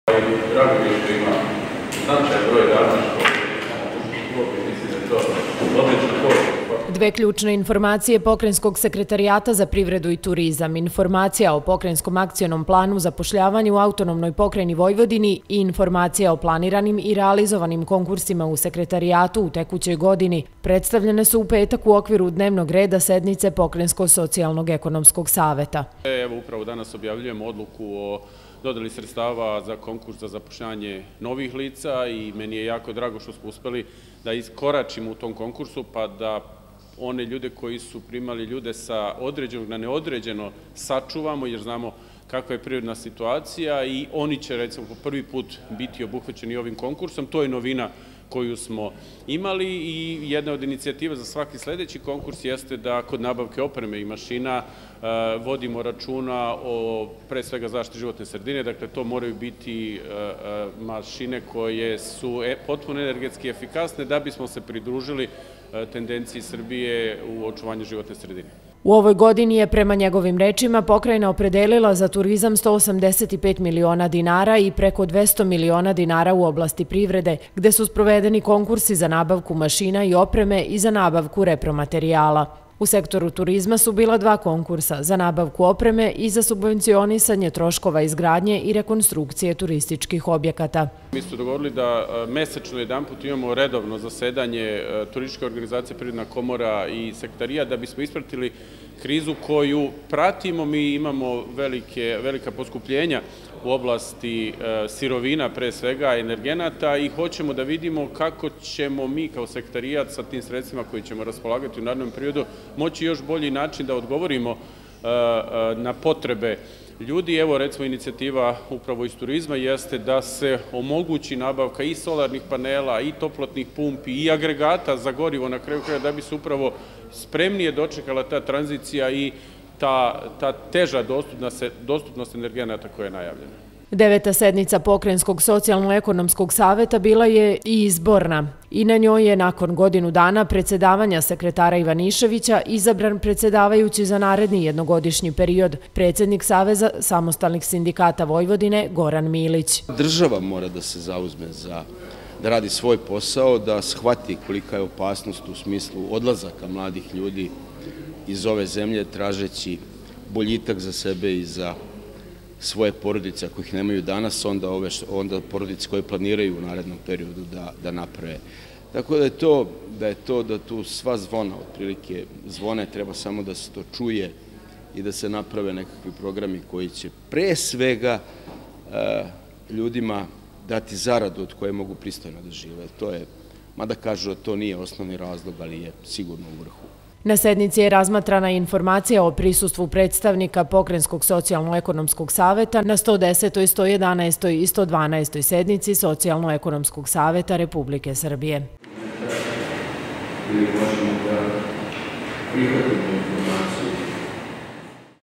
Drago mi je što ima značajan broj radništva i mislim da je to odlična poruka. Dve ključne informacije Pokrajinskog sekretarijata za privredu i turizam, informacija o Pokrajinskom akcionom planu zapošljavanja u autonomnoj pokrajini Vojvodini i informacija o planiranim i realizovanim konkursima u sekretarijatu u tekućoj godini predstavljene su u petak u okviru dnevnog reda sednice Pokrajinskog socijalnog ekonomskog saveta. Evo upravo danas objavljujemo odluku o dodeli sredstava za konkurs za zapošljavanje novih lica i meni je jako drago što smo uspeli da iskoračimo u tom konkursu pa da one ljude koji su primali ljude sa određenog na neodređeno sačuvamo jer znamo kakva je privredna situacija i oni će recimo po prvi put biti obuhvaćeni ovim konkursom. To je novina koju smo imali i jedna od inicijativa za svaki sledeći konkurs jeste da kod nabavke opreme i mašina vodimo računa o pre svega zaštiti životne sredine, dakle to moraju biti mašine koje su potpuno energetski efikasne da bismo se pridružili tendenciji Srbije u očuvanju životne sredine. U ovoj godini je, prema njegovim rečima, pokrajina opredelila za turizam 185 miliona dinara i preko 200 miliona dinara u oblasti privrede, gde su sprovedeni konkursi za nabavku mašina i opreme i za nabavku repromaterijala. U sektoru turizma su bila dva konkursa za nabavku opreme i za subvencionisanje troškova izgradnje i rekonstrukcije turističkih objekata. Mi smo dogovorili da mesečno jedanput imamo redovno zasedanje Turističke organizacije, Privredna komora i sekretarija da bismo ispratili krizu koju pratimo. Mi imamo velika poskupljenja u oblasti sirovina, pre svega energenata i hoćemo da vidimo kako ćemo mi kao sekretarijat sa tim sredstvima koji ćemo raspolagati u narednom periodu moći još bolji način da odgovorimo na potrebe ljudi. Evo recimo inicijativa upravo iz turizma jeste da se omogući nabavka i solarnih panela i toplotnih pumpi i agregata za gorivo na kraju kraja da bi se upravo spremnije dočekala ta tranzicija i ta teža dostupnost energenata koja je najavljena. Deveta sednica Pokrajinskog socijalno-ekonomskog saveta bila je i izborna i na njoj je nakon godinu dana predsedavanja sekretara Ivaniševića izabran predsedavajući za naredni jednogodišnji period, predsjednik Saveza samostalnih sindikata Vojvodine Goran Milić. Država mora da se zauzme da radi svoj posao, da shvati kolika je opasnost u smislu odlazaka mladih ljudi iz ove zemlje tražeći boljitak za sebe i za svoje porodice, ako ih nemaju danas, onda porodice koje planiraju u narednom periodu da naprave. Tako da tu sva zvona, otprilike zvone, treba samo da se to čuje i da se naprave nekakvi programi koji će pre svega ljudima dati zaradu od koje mogu pristojno da žive. Mada kažu da to nije osnovni razlog, ali je sigurno u vrhu. Na sednici je razmatrana informacija o prisustvu predstavnika Pokrajinskog socijalno-ekonomskog saveta na 110., 111. i 112. sednici Socijalno-ekonomskog saveta Republike Srbije. Ili možemo da prihvatimo informaciju